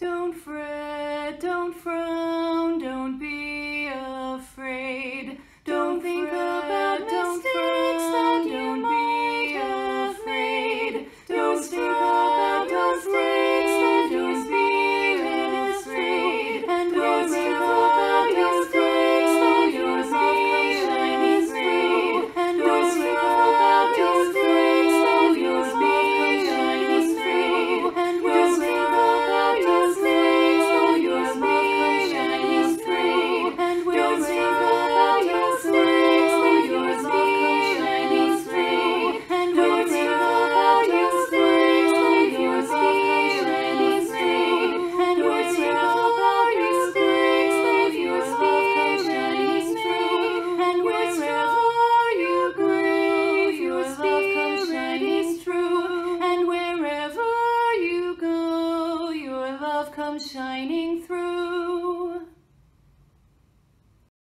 Don't fret, don't frown, don't be afraid. Don't think about mistakes that you might have made. Don't think about mistakes that you might have made. And don't think about mistakes that your love comes shining through. And don't think about mistakes that your love comes shining through. And don't think about mistakes that your love comes shining through. And don't think about mistakes that your love comes shining through. And don't think about mistakes that your love comes shining through. And don't think about mistakes that your love comes shining through. And wherever you go, your love comes shining through. And wherever you go, your love comes shining through.